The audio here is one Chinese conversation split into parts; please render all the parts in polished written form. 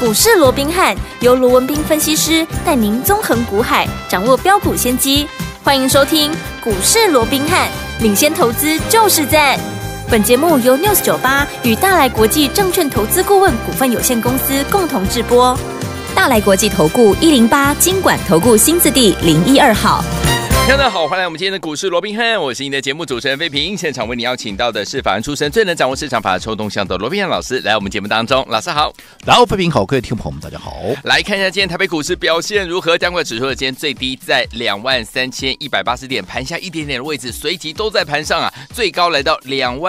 股市罗宾汉由罗文彬分析师带您纵横股海，掌握标股先机。欢迎收听股市罗宾汉，领先投资就是赞。本节目由 News98 与大来国际证券投资顾问股份有限公司共同制播。大来国际投顾108金管投顾新字第012号。 大家好，欢迎来我们今天的股市罗宾汉，我是您的节目主持人飞平。现场为你邀请到的是法人出身、最能掌握市场法抽动向的罗宾汉老师，来我们节目当中。老师好。 然后飞平好，各位听众朋友们大家好。 来看一下今天台北股市表现如何？加权指数的今天最低在23180点，盘下一点点的位置，随即都在盘上啊，最高来到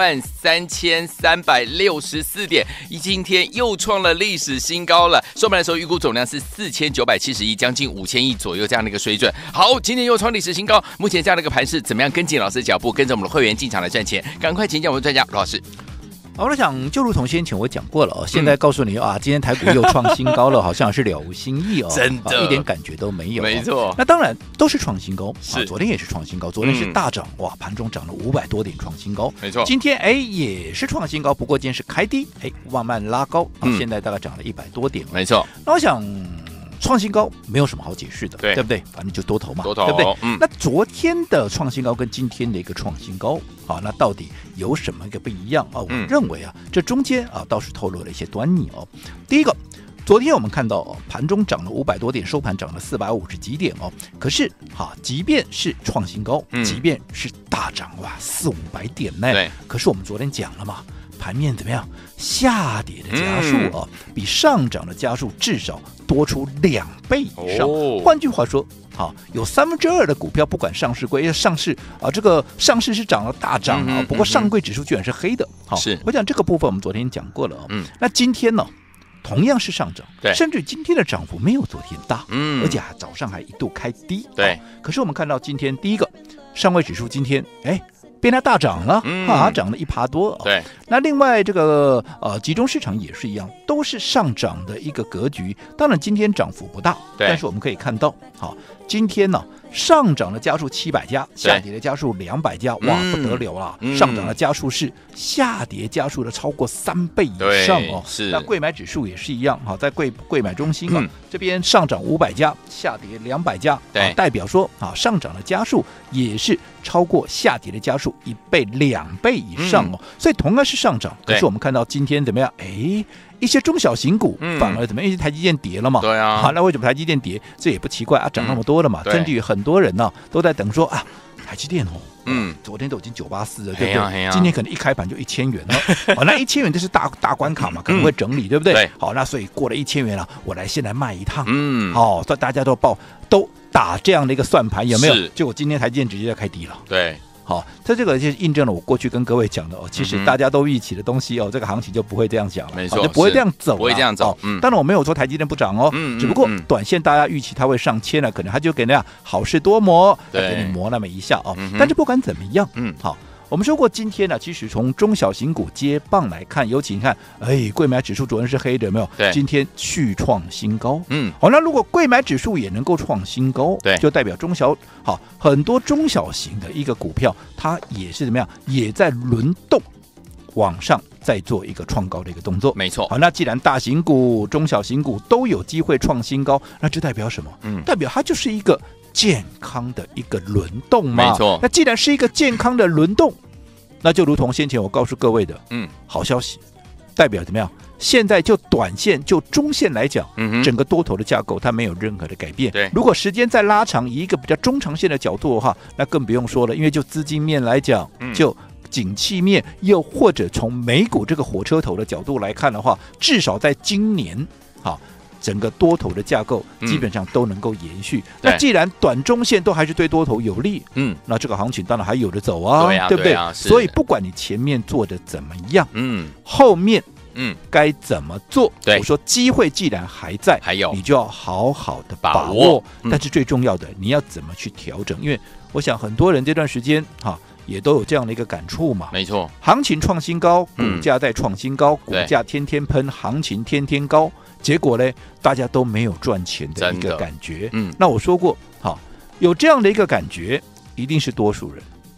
23364点，今天又创了历史新高了。收盘的时候预估总量是4970亿，将近5000亿左右这样的一个水准。好，今天又创历史新高，目前这样的一个盘势，怎么样跟紧老师的脚步，跟着我们的会员进场来赚钱？赶快请教我们专家罗老师。 我想就如同先前我讲过了，现在告诉你啊，今天台股又创新高了，好像是了无新意哦， 真的一点感觉都没有。 没错， 那当然都是创新高， 是昨天也是创新高，昨天是大涨，哇，盘中涨了500多点创新高， 没错。 今天也是创新高，不过今天是开低，慢慢拉高，现在大概涨了100多点， 没错。 那我想。创新高没有什么好解释的， 对不对？反正就多头嘛， 多头， 对不对？那昨天的创新高跟今天的一个创新高，那到底有什么一个不一样啊？我认为这中间倒是透露了一些端倪哦。第一个，昨天我们看到盘中涨了500多点，收盘涨了450几点哦。可是即便是创新高，即便是大涨400-500点呢，可是我们昨天讲了嘛。盘面怎么样？下跌的家数比上涨的家数至少多出2倍以上。换句话说，有2/3的股票，不管上市柜上市这个上市是涨了大涨不过上柜指数居然是黑的。 是， 我讲这个部分我们昨天讲过了那今天呢？同样是上涨，甚至今天的涨幅没有昨天大，而且早上还一度开低。 对， 可是我们看到今天第一个上柜指数今天变它大涨了，涨了1%多。 对， 那另外这个集中市场也是一样，都是上涨的一个格局。当然今天涨幅不大，但是我们可以看到，今天呢上涨的家数700家，下跌的家数200家，哇，不得了了！上涨的家数是下跌家数的超过3倍以上哦。 是， 那柜买指数也是一样，在柜买中心这边上涨500家，下跌200家，代表说上涨的家数也是超过下跌的家数1倍、2倍以上哦。所以同样是上涨，可是我们看到今天怎么样？一些中小型股反而怎么样？因为台积电跌了嘛。 对啊。 那为什么台积电跌？这也不奇怪涨那么多了嘛。甚至于很多人都在等说台积电昨天都已经984了，对不对？今天可能一开盘就1000元了。那1000元这是大关卡嘛，可能会整理，对不对？好，那所以过了1000元了，我来先来卖一趟。所以大家都打这样的一个算盘，有没有？结果今天台积电直接开低了。 对。 好，这个就印证了我过去跟各位讲的其实大家都预期的东西这个行情就不会这样讲了， 没错， 就不会这样走， 不会这样走。 当然我没有说台积电不涨只不过短线大家预期它会上千了，可能它就给那样好事多磨，给你磨那么一下但是不管怎么样，好。我们说过，今天呢，其实从中小型股接棒来看，尤其你看，柜买指数昨天是黑的，有没有？今天续创新高。好，那如果柜买指数也能够创新高，就代表很多中小型的一个股票，它也是怎么样，也在轮动往上再做一个创高的一个动作。 没错。 好，那既然大型股、中小型股都有机会创新高，那就代表什么？代表它就是一个健康的一个轮动嘛。 没错。 那既然是一个健康的轮动，那就如同先前我告诉各位的，好消息，代表怎么样？现在就短线、就中线来讲，整个多头的架构它没有任何的改变。如果时间再拉长，以一个比较中长线的角度的话，那更不用说了，因为就资金面来讲，就景气面，又或者从美股这个火车头的角度来看的话，至少在今年，整个多头的架构基本上都能够延续。那既然短中线都还是对多头有利，那这个行情当然还有得走对不对？所以不管你前面做的怎么样，后面该怎么做？我说机会既然还在，你就要好好的把握。但是最重要的，你要怎么去调整？因为我想很多人这段时间也都有这样的一个感触嘛。 没错， 行情创新高，股价在创新高，股价天天喷，行情天天高。结果呢，大家都没有赚钱的一个感觉。那我说过，有这样的一个感觉，一定是多数人。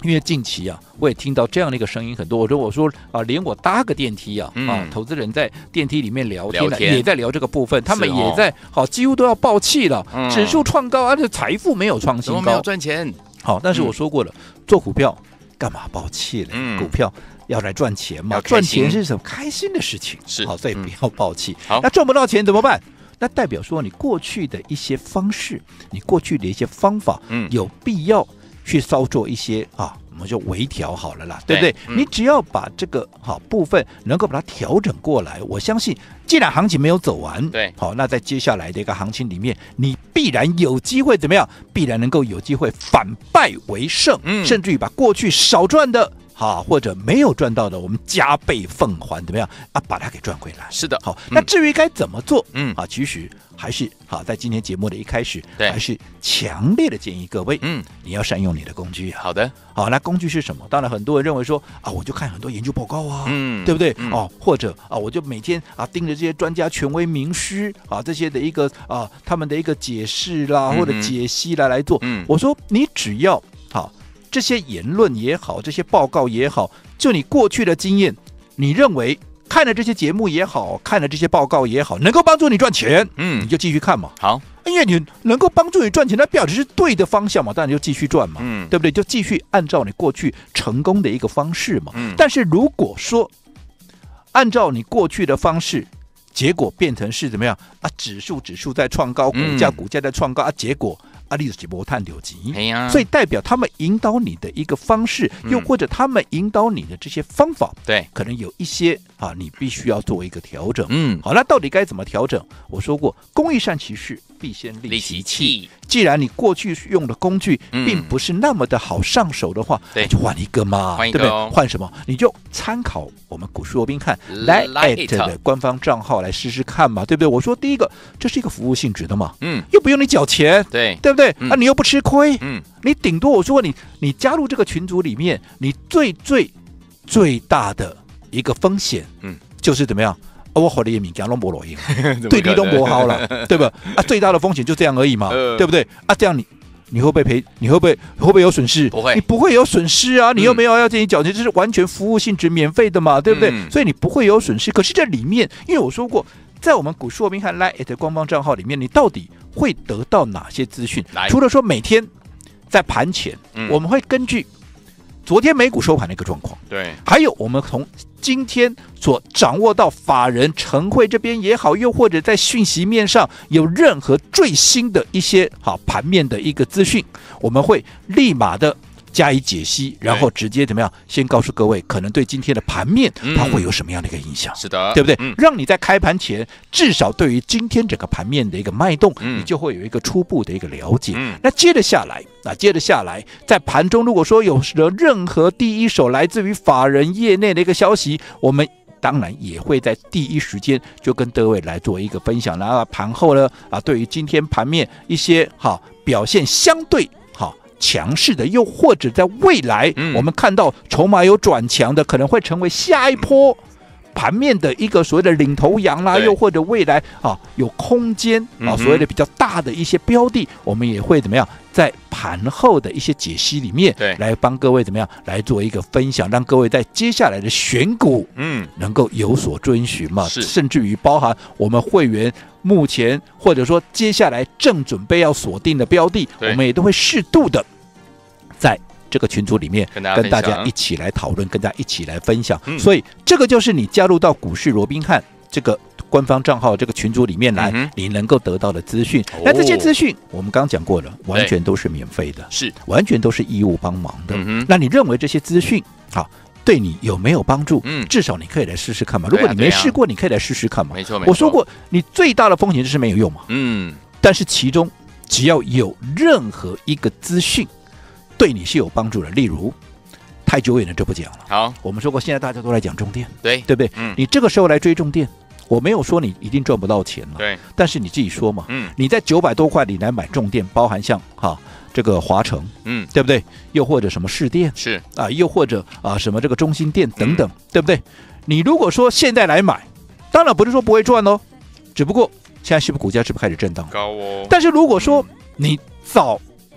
因为近期啊，我也听到这样的一个声音很多。我说啊，连我搭个电梯啊，投资人在电梯里面聊天也在聊这个部分，他们也在好，几乎都要爆气了。指数创高，而且财富没有创新高， 没有赚钱。 好，但是我说过了，做股票干嘛爆气嘞？股票要来赚钱嘛，赚钱是什么开心的事情？是好，所以不要爆气。那赚不到钱怎么办？那代表说你过去的一些方式，你过去的一些方法，有必要去稍做一些啊，我们就微调好了啦，对不对？你只要把这个好部分能够把它调整过来，我相信，既然行情没有走完， 对， 好，那在接下来的一个行情里面，你必然有机会怎么样？必然能够有机会反败为胜，甚至于把过去少赚的。好，或者没有赚到的，我们加倍奉还，怎么样啊？把它给赚回来。 是的， 好，那至于该怎么做，其实还是好，在今天节目的一开始，还是强烈的建议各位，你要善用你的工具啊。 好的， 好，那工具是什么？当然，很多人认为说啊，我就看很多研究报告啊，对不对？或者啊，我就每天啊盯着这些专家、权威、名师啊这些的一个啊他们的一个解释啦，或者解析啦来做。我说你只要好。这些言论也好，这些报告也好，就你过去的经验，你认为看了这些节目也好，看了这些报告也好，能够帮助你赚钱，你就继续看嘛。 好， 因为你能够帮助你赚钱，那表示是对的方向嘛，当然就继续赚嘛，对不对？就继续按照你过去成功的一个方式嘛。但是如果说按照你过去的方式，结果变成是怎么样啊？指数在创高，股价在创高啊，结果。你就是没赚到钱，所以代表他们引导你的一个方式，又或者他们引导你的这些方法， 对， 可能有一些啊，你必须要做一个调整。好，那到底该怎么调整？我说过，工欲善其事，必先利其器。既然你过去用的工具并不是那么的好上手的话，就换一个嘛，对不对？换什么？你就参考我们股市罗宾汉 Lite 的官方账号来试试看嘛，对不对？我说第一个，这是一个服务性质的嘛，又不用你缴钱， 对不对？啊，你又不吃亏，你顶多我说你加入这个群组里面，你最大的一个风险，就是怎么样？我好的也米讲都没落赢，对你都不好了，对吧？啊，最大的风险就这样而已嘛，对不对？啊，这样你会不会赔？你会不会有损失？ 不会， 你不会有损失啊！你又没有要建议缴钱，这是完全服务性质免费的嘛，对不对？所以你不会有损失。可是这里面，因为我说过，在我们股市罗宾汉 Lite 的官方账号里面，你到底会得到哪些资讯？除了说每天在盘前，我们会根据昨天美股收盘的一个状况， 对， 还有我们从今天所掌握到法人晨会这边也好，又或者在讯息面上有任何最新的一些好盘面的一个资讯，我们会立马的加以解析，然后直接怎么样？先告诉各位，可能对今天的盘面它会有什么样的一个影响？ 是的， 对不对？让你在开盘前，至少对于今天整个盘面的一个脉动，你就会有一个初步的一个了解。那接着下来，在盘中如果说有任何第一手来自于法人业内的一个消息，我们当然也会在第一时间就跟各位来做一个分享。然后盘后呢，对于今天盘面一些好表现相对好强势的，又或者在未来我们看到筹码有转强的，可能会成为下一波盘面的一个所谓的领头羊啦，又或者未来有空间所谓的比较大的一些标的，我们也会怎么样在盘后的一些解析里面来帮各位怎么样来做一个分享，让各位在接下来的选股能够有所遵循嘛，甚至于包含我们会员目前或者说接下来正准备要锁定的标的，我们也都会适度的在这个群组里面跟大家一起来讨论，跟大家一起来分享。所以这个就是你加入到股市罗宾汉这个官方账号这个群组里面来，你能够得到的资讯。那这些资讯我们刚刚讲过了，完全都是免费的，是完全都是义务帮忙的。那你认为这些资讯好对你有没有帮助？至少你可以来试试看嘛。如果你没试过，你可以来试试看嘛。没错，我说过，你最大的风险就是没有用嘛。但是其中只要有任何一个资讯对你是有帮助的，例如太久远了就不讲了。好，我们说过，现在大家都在讲重电，对不对？你这个时候来追重电，我没有说你一定赚不到钱了，对。但是你自己说嘛，你在900多块你来买重电，包含像这个华城，对不对？又或者什么市电，是又或者什么这个中兴电等等，对不对？你如果说现在来买，当然不是说不会赚哦，只不过现在是不是股价是不是开始震荡高哦？但是如果说你早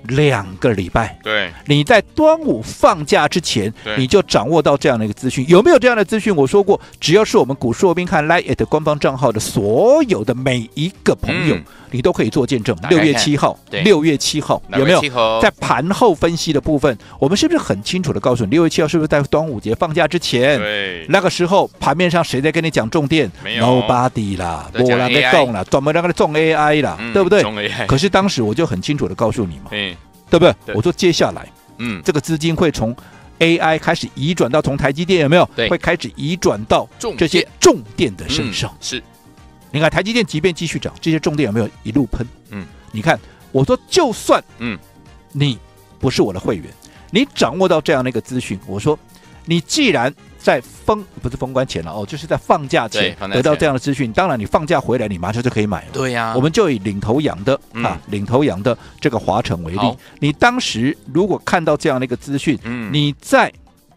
2个礼拜。 对， 你在端午放假之前， 对你就掌握到这样的一个资讯。有没有这样的资讯？我说过，只要是我们股市罗宾汉 LINE@ 官方账号的所有的每一个朋友，你都可以做见证。6月7号，6月7号有没有在盘后分析的部分？我们是不是很清楚的告诉你，6月7号是不是在端午节放假之前？ 对， 那个时候盘面上谁在跟你讲重点？ 没有 ，Nobody 啦，没人在动啦，专门那个重 AI 啦，对不对？可是当时我就很清楚的告诉你嘛，对不对？我说接下来，这个资金会从 AI 开始移转到从台积电有没有？会开始移转到这些重电的身上。 是， 你看台积电即便继续涨，这些重电有没有一路喷？你看我说就算你不是我的会员，你掌握到这样的一个资讯，我说你既然在不是封关前了哦，就是在放假前得到这样的资讯，当然你放假回来你马上就可以买了。 对呀， 我们就以领头羊的领头羊的这个华城为例，你当时如果看到这样的一个资讯，你在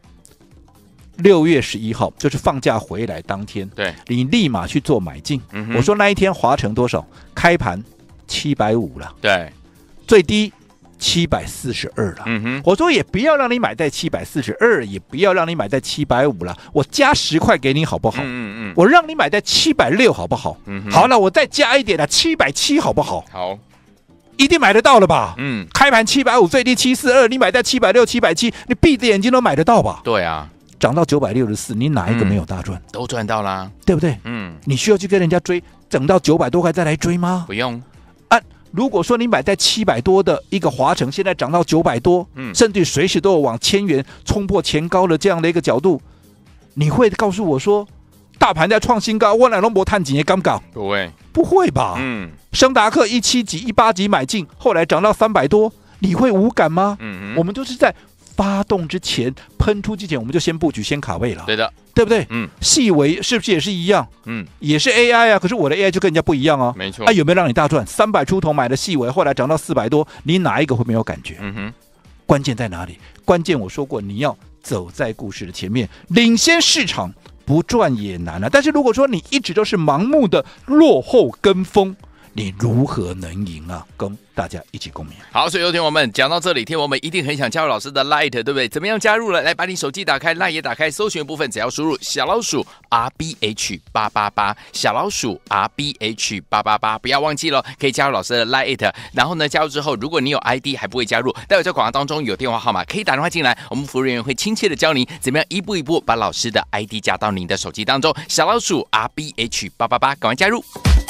6月11号就是放假回来当天，对，你立马去做买进。我说那一天华城多少？开盘750了，对，最低742了。我说也不要让你买在742，也不要让你买在750了，我加10块给你好不好？我让你买在760好不好？好了，我再加一点了，770好不好？好，一定买得到了吧？开盘750，最低742，你买在760、770，你闭着眼睛都买得到吧？对啊，涨到964，你哪一个没有大赚？都赚到啦，对不对？你需要去跟人家追，等到900多块再来追吗？不用。如果说你买在700多的一个华城，现在涨到900多，甚至随时都有往1000元冲破前高的这样的一个角度，你会告诉我说，大盘在创新高，我乃龙博探几年刚搞？不会，不会吧？昇達科17级、18级买进，后来涨到300多，你会无感吗？我们都是在发动之前、喷出之前，我们就先布局、先卡位了。对的，对不对？细微是不是也是一样？也是 AI 啊，可是我的 AI 就跟人家不一样哦。没错。有没有让你大赚？300出头买的细微，后来涨到400多，你哪一个会没有感觉？关键在哪里？关键我说过，你要走在故事的前面，领先市场，不赚也难了。但是如果说你一直都是盲目的落后跟风，你如何能赢啊？跟大家一起共勉。 好，所以有听我们讲到这里，听我们一定很想加入老师的 Light， 对不对？怎么样加入了？来，把你手机打开 ，Light 也打开，搜寻部分只要输入小老鼠 RBH888， 小老鼠 RBH888， 不要忘记了，可以加入老师的 Light。然后呢，加入之后，如果你有 ID 还不会加入，待会在广告当中有电话号码，可以打电话进来，我们服务人员会亲切的教您怎么样一步一步把老师的 ID 加到您的手机当中。小老鼠 RBH888， 赶快加入。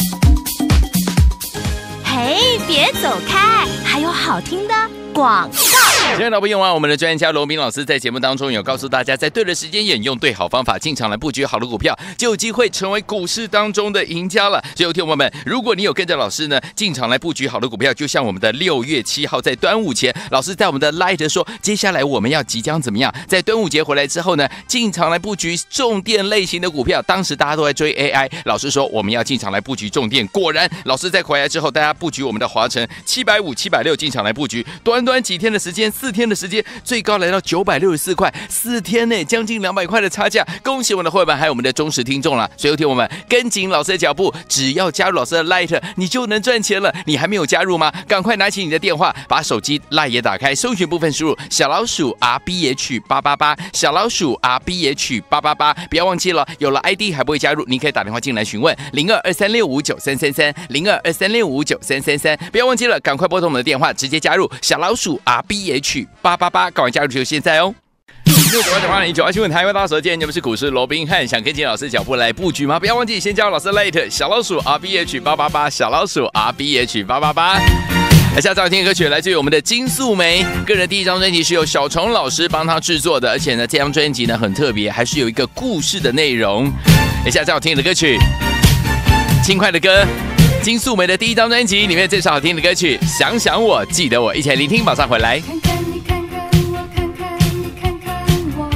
嘿，别走开，还有好听的广告。 亲爱的朋友啊，我们的专家罗宾老师在节目当中有告诉大家，在对的时间点用对好方法进场来布局好的股票，就有机会成为股市当中的赢家了。所以听众朋友们，如果你有跟着老师呢进场来布局好的股票，就像我们的6月7号在端午前，老师在我们的 Light 说，接下来我们要即将怎么样，在端午节回来之后呢，进场来布局重电类型的股票。当时大家都在追 AI， 老师说我们要进场来布局重电，果然老师在回来之后，大家布局我们的华城750、760进场来布局，短短几天的时间，4天的时间，最高来到964块，4天内将近200块的差价，恭喜我们的会员还有我们的忠实听众了。所以有听我们跟紧老师的脚步，只要加入老师的 Light， 你就能赚钱了。你还没有加入吗？赶快拿起你的电话，把手机 Light 也打开，搜寻部分输入小老鼠 RBH888， 小老鼠 RBH888， 不要忘记了，有了 ID 还不会加入，你可以打电话进来询问0223659333 0223659333，不要忘记了，赶快拨通我们的电话，直接加入小老鼠 RBH888， 赶快加入就现在哦。698-809新闻台湾大家所见，你们是股市罗宾汉，想跟紧老师脚步来布局吗？不要忘记先加入老师 Light 小老鼠 RBH888， 小老鼠 RBH888。来，下张听的歌曲来自于我们的金素梅，个人第一张专辑是由小虫老师帮他制作的，而且呢，这张专辑呢很特别，还是有一个故事的内容。来，下张听的歌曲，轻快的歌，金素梅的第一张专辑里面最好听的歌曲《想想我记得我》，一起来聆听，马上回来。 看看你，看看我，看看你，看看我，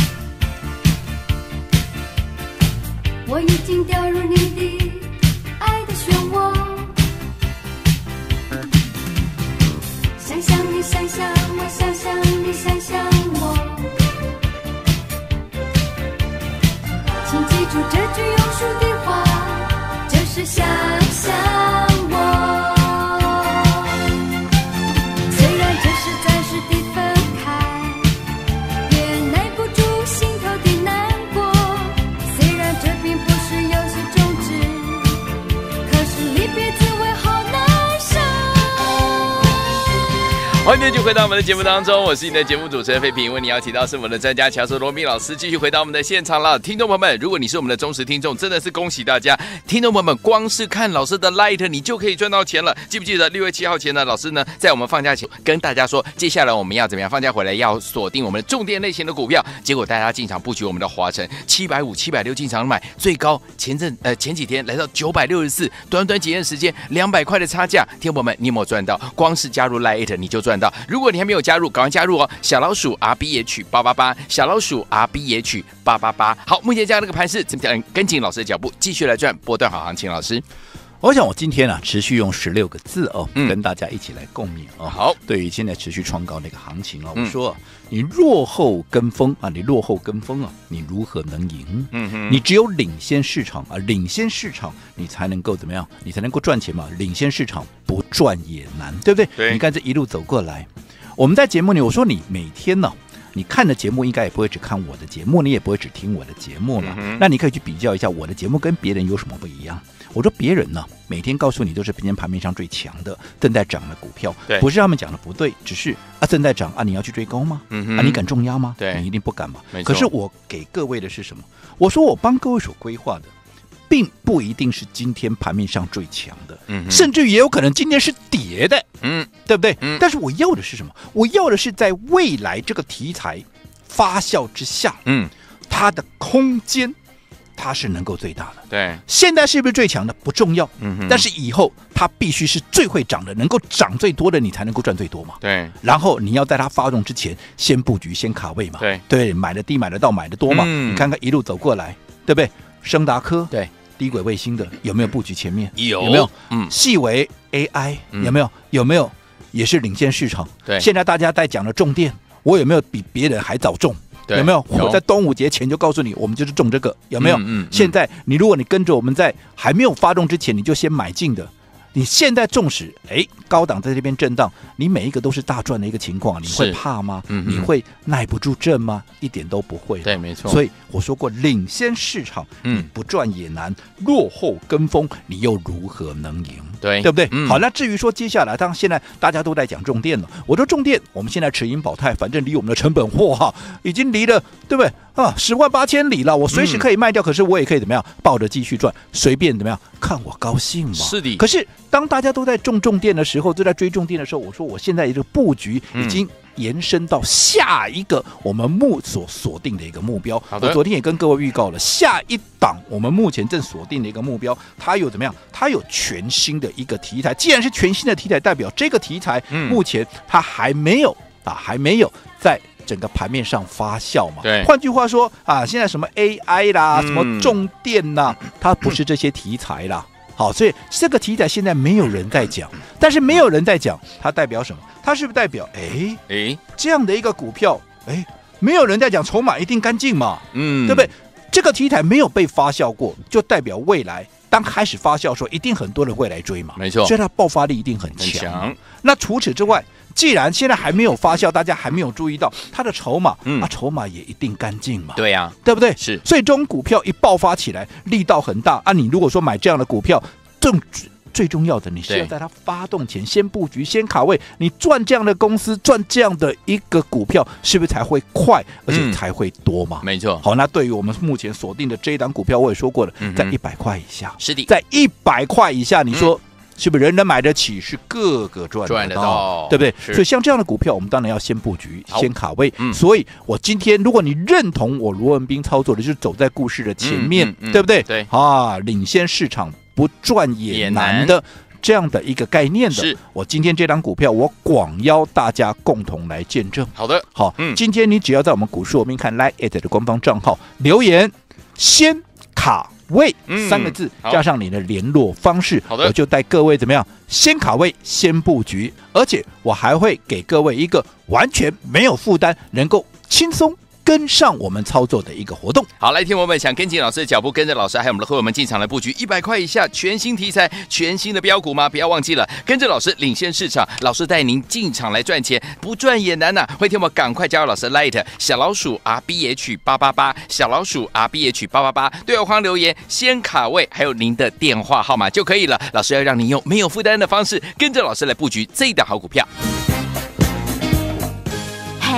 我已经掉入你的爱的漩涡。想想你，想想我，想想你，想想我，请记住这句有数的话，就是想想我。虽然欢迎继续回到我们的节目当中，我是你的节目主持人费平，为你邀请到是我们的专家乔叔罗宾老师，继续回到我们的现场了。听众朋友们，如果你是我们的忠实听众，真的是恭喜大家！听众朋友们，光是看老师的 Light， 你就可以赚到钱了。记不记得6月7号前呢？老师呢，在我们放假前跟大家说，接下来我们要怎么样？放假回来要锁定我们的重点类型的股票。结果大家进场布局我们的华晨750、760进场买，最高前几天来到964，短短几天时间200块的差价。听众朋友们，你有没有赚到？光是加入 Light 你就赚到。如果你还没有加入，赶快加入哦！小老鼠 RBH888， 小老鼠 RBH888。好，目前这样的一个盘势，怎么样跟紧老师的脚步，继续来赚波段好行情？老师， 我想我今天持续用16个字跟大家一起来共勉好， 对于现在持续创高的一个行情我说你落后跟风你落后跟风你如何能赢？你只有领先市场领先市场你才能够怎么样？你才能够赚钱嘛。领先市场不赚也难，对不对？ 对， 你看这一路走过来，我们在节目里我说你每天你看的节目应该也不会只看我的节目，你也不会只听我的节目了。那你可以去比较一下我的节目跟别人有什么不一样。我说别人每天告诉你都是今天盘面上最强的正在涨的股票，不是他们讲的不对，只是正在涨你要去追高吗？你敢重压吗？ 对， 你一定不敢嘛。可是我给各位的是什么？我说我帮各位所规划的并不一定是今天盘面上最强的，甚至于也有可能今天是跌的，对不对？但是我要的是什么？我要的是在未来这个题材发酵之下，它的空间它是能够最大的。 对， 现在是不是最强的不重要，但是以后它必须是最会涨的，能够涨最多的，你才能够赚最多嘛。 对， 然后你要在它发动之前先布局，先卡位嘛。 对， 买的低，买得到，买得多嘛。你看看一路走过来，对不对？升达科， 对， 低轨卫星的有没有布局前面？ 有没有？细微 AI 有没有？有没有？也是领先市场。 对， 现在大家在讲的重电，我有没有比别人还早中？有没有？我在端午节前就告诉你，我们就是中这个，有没有？现在如果你跟着我们在还没有发动之前，你就先买进的，你现在纵使高档在这边震荡，你每一个都是大赚的一个情况，你会怕吗？你会耐不住震吗？一点都不会。 对，没错。 所以我说过，领先市场，不赚也难；落后跟风，你又如何能赢？对不对？好，那至于说接下来，当现在大家都在讲重电了，我说重电，我们现在持盈保泰，反正离我们的成本货已经离了，对不对？10万8千里了，我随时可以卖掉，可是我也可以怎么样，抱着继续赚，随便怎么样，看我高兴嘛。 是的。 可是当大家都在重电的时候，都在追重电的时候，我说我现在一个布局已经延伸到下一个我们所锁定的一个目标。我昨天也跟各位预告了，下一档我们目前正锁定的一个目标，它有怎么样？它有全新的一个题材。既然是全新的题材，代表这个题材目前它还没有在整个盘面上发酵嘛。 对， 换句话说现在什么 AI 啦，什么重电啦，它不是这些题材啦。好，所以这个题材现在没有人在讲，但是没有人在讲，它代表什么？它是不是代表这样的一个股票没有人在讲，筹码一定干净嘛？对不对？这个题材没有被发酵过，就代表未来当开始发酵的时候，一定很多人会来追嘛。 没错， 所以它爆发力一定很强。那除此之外，既然现在还没有发酵，大家还没有注意到它的筹码，筹码也一定干净嘛。 对呀， 对不对？ 是。 所以这种股票一爆发起来，力道很大你如果说买这样的股票，最重要的，你是要在它发动前先布局、先卡位。你赚这样的公司、赚这样的一个股票，是不是才会快，而且才会多嘛？ 没错。 好，那对于我们目前锁定的这一档股票，我也说过了，在100块以下。 是的， 在100块以下，你说是不是人人买得起？是个个赚得到，对不对？所以像这样的股票，我们当然要先布局、先卡位。所以我今天，如果你认同我罗文彬操作的，就是走在故事的前面，对不对？ 对领先市场。不赚也难的这样的一个概念的，我今天这档股票，我广邀大家共同来见证。 好的， 好，今天你只要在我们股市罗宾汉 Line@ 的官方账号留言“先卡位”3个字，加上你的联络方式，我就带各位怎么样，先卡位，先布局，而且我还会给各位一个完全没有负担，能够轻松跟上我们操作的一个活动。 好，来听我们想跟紧老师的脚步，跟着老师还有我们的会员们进场来布局100块以下全新题材、全新的标股吗？不要忘记了，跟着老师领先市场，老师带您进场来赚钱，不赚也难会听我们赶快加入老师 Light 小老鼠 RBH888， 小老鼠 RBH888， 对话框留言先卡位，还有您的电话号码就可以了。老师要让您用没有负担的方式，跟着老师来布局这一档好股票。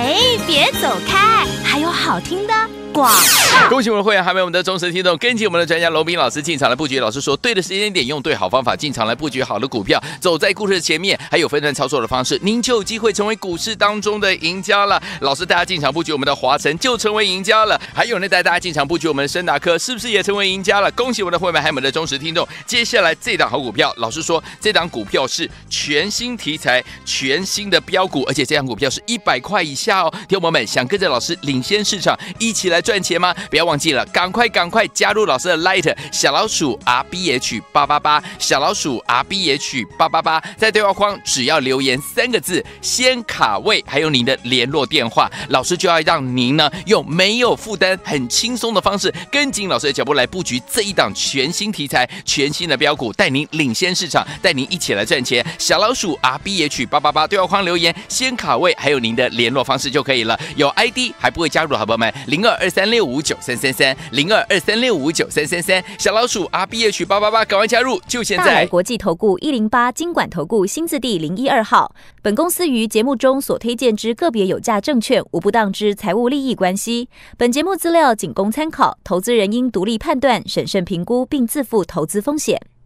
嘿，别走开，还有好听的广告。恭喜我们的会员，还有我们的忠实听众，跟紧我们的专家罗宾老师进场来布局。老师说，对的时间点，用对好方法进场来布局好的股票，走在故事的前面，还有分段操作的方式，您就有机会成为股市当中的赢家了。老师带大家进场布局我们的华晨，就成为赢家了。还有呢，带大家进场布局我们的昇达科，是不是也成为赢家了？恭喜我们的会员，还有我们的忠实听众。接下来这档好股票，老师说这档股票是全新题材、全新的标股，而且这档股票是100块以下哦。听众朋友们，想跟着老师领先市场，一起来赚钱吗？不要忘记了，赶快加入老师的 Light 小老鼠 RBH888， 小老鼠 RBH888， 在对话框只要留言3个字，先卡位，还有您的联络电话，老师就要让您呢用没有负担、很轻松的方式，跟紧老师的脚步来布局这一档全新题材、全新的标股，带您领先市场，带您一起来赚钱。小老鼠 RBH888， 对话框留言先卡位，还有您的联络方式就可以了。有 ID 还不会加入的好朋友们，0223659333 0223659333，小老鼠 RBH888， 赶快加入，就现在。 大来国际投顾108金管投顾新字第012号。本公司于节目中所推荐之个别有价证券，无不当之财务利益关系。本节目资料仅供参考，投资人应独立判断、审慎评估，并自负投资风险。